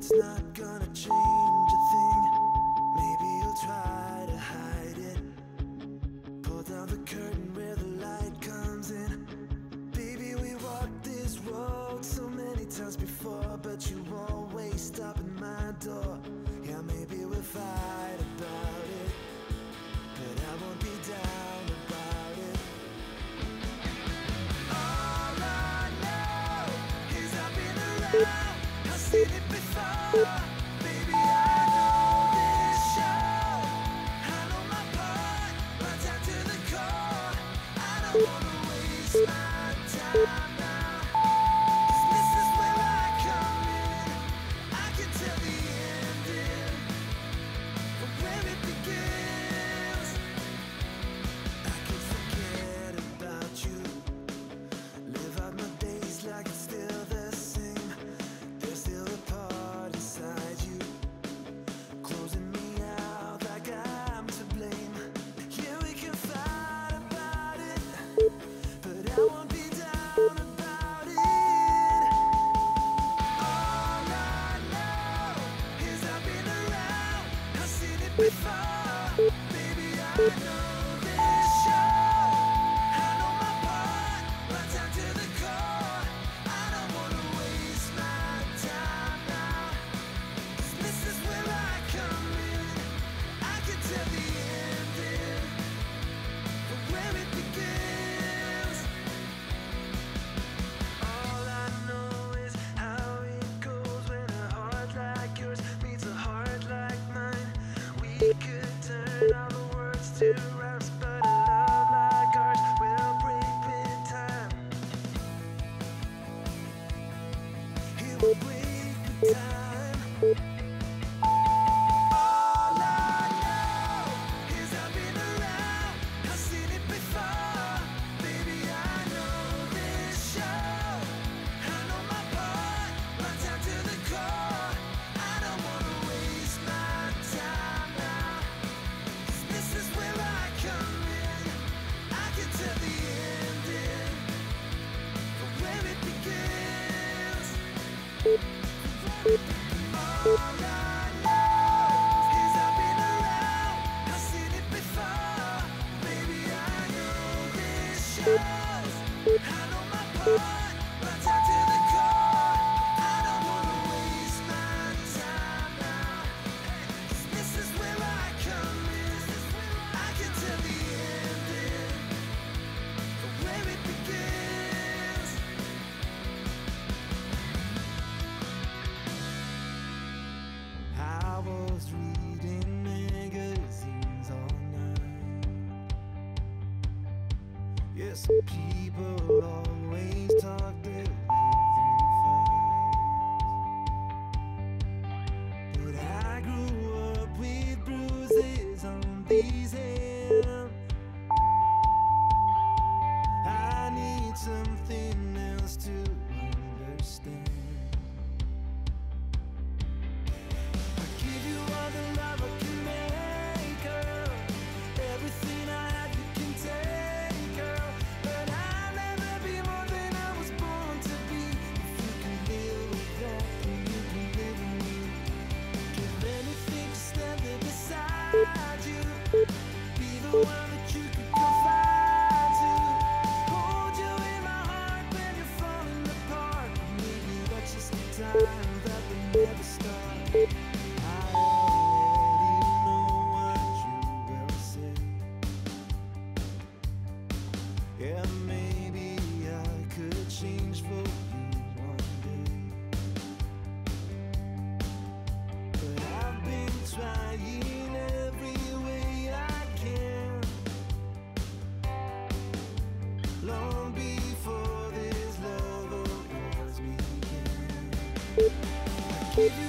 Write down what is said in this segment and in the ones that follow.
It's not gonna change a thing. Maybe you'll try to hide it. Pull down the curtain where the light comes in. Baby, we walked this road so many times before, but you always stop at my door. Yeah, maybe we'll fight about it, but I won't be down about it. All I know is I've been around, I've seen it before. Baby, I know this show. I know my part, right down to the core. I don't wanna waste my time now, 'cause this is where I come in. I can tell the ending from where it begins. I can forget about you, live out my days like it's still the same. There's still a part inside you, closing me out like I'm to blame. Yeah, we can fight about it, but I won't be down about it. All I know is I've been around, I've seen it before. Baby, I know this show. I know my part, right down to the core. I don't wanna waste my time now, 'cause this is where I come in. I can tell the ending from where it begins. All I know is how it goes when a heart like yours meets a heart like mine. We could turn all the words to rhymes, but a love like ours will break with time. It will break with time. All I know is I've been around, I've seen it before. Baby, I know this show. I know my part, right down to the core. I don't wanna waste my time now, 'cause this is where I come in. I can tell the ending from where it begins. All I know is I've been around, I've seen it before. Baby, I know this shows. I know my part, right down to the core. I don't wanna waste my time now, 'cause this is where I come in. I can tell the ending from where it begins. I was reading magazines all night. Yes, people always talk their way through fights, but I grew up with bruises on these hands. I need something else to understand. I give you all the love I can make, girl. Everything I have you can take, girl. But I'll never be more than I was born to be. If you can live with that, then you can live with me. Give anything to stand there beside you, be the one that you could confide to, hold you in my heart when you're falling apart. Maybe that's just the time that will never start. I already know what you will say. Yeah, maybe I could change for you one day, but I've been trying every way I can, long before this love of yours began. I give you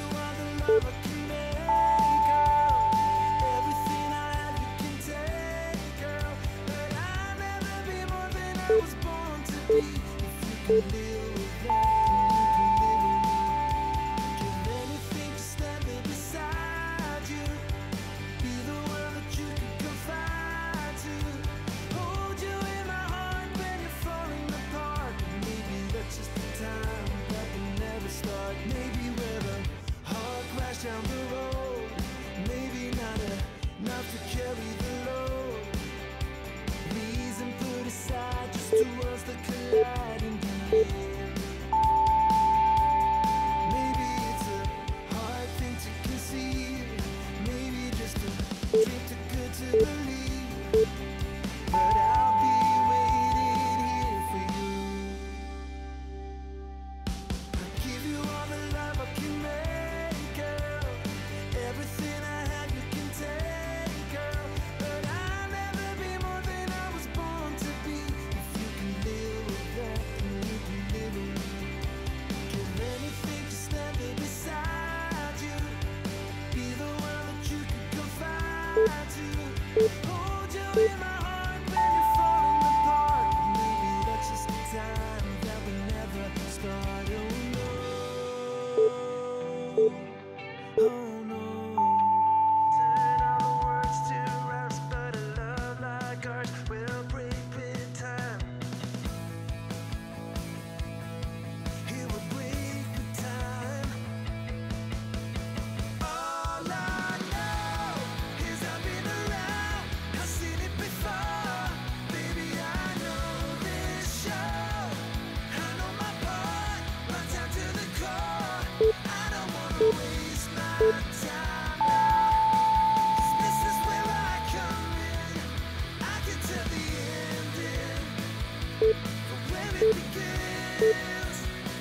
Maybe it's a hard thing to conceive. Maybe just a dream too good to believe. But I'll be waiting here for you. I'll give you all the love I can make, girl. Everything I have you can take, girl. But I'll never be more than I was born to be. If you can live with that, then you can live with me. Give anything to stand there beside you. Be the one that you can confide to. Hold you in my heart when you're falling apart. Maybe that's just the time that we never start. Oh no. Turn all the words to rust, but a love like ours will break with time. It will break with time. All I know is I've been around, I've seen it before. Baby, I know this show. I know my part, right down to the core. I don't wanna waste my time now. 'Cause this is where I come in. I can tell the ending from where it begins.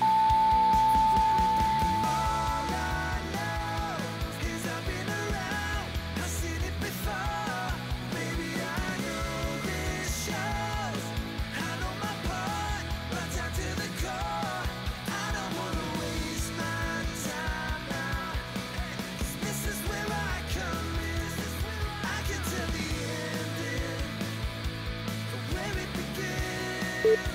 All I know is I've been around, I've seen it before. Baby, I know this shows. I know my part, right down to the core. I don't wanna waste my time now. 'Cause this is where I come in. I can tell the ending from where it begins.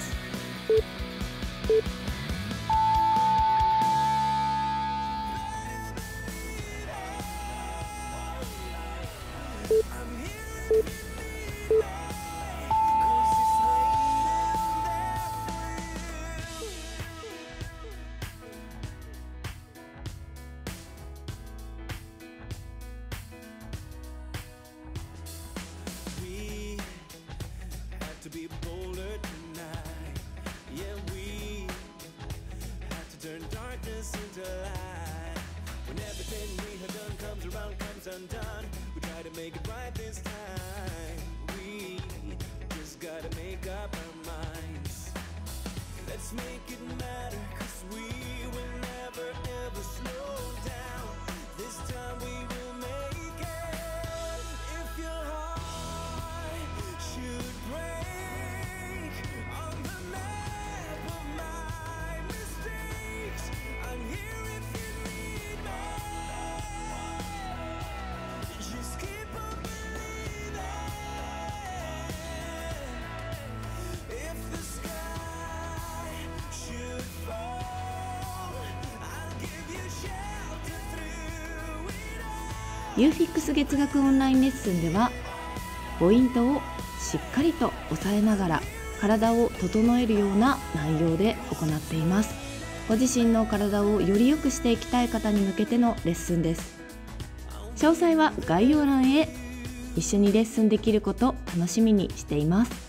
I'm here if you need me, 'cause it's waiting there for you. We have to be bolder tonight. Yeah, we have to turn darkness into light. When everything we have done comes around, comes undone, we try to make it right this time. We just gotta make up our minds. Let's make it matter, 'cause we will never ever slow down. This time we will make it. If your heart should break on the map of my mistakes, I'm here if you need me. Just keep on believing. If the sky should fall, I'll give you shelter through it all. Yuuka月額オンラインレッスンではポイントをしっかりと押さえながら体を整えるような内容で行っています。ご自身の体をより良くしていきたい方に向けてのレッスンです。詳細は概要欄へ。一緒にレッスンできること楽しみにしています。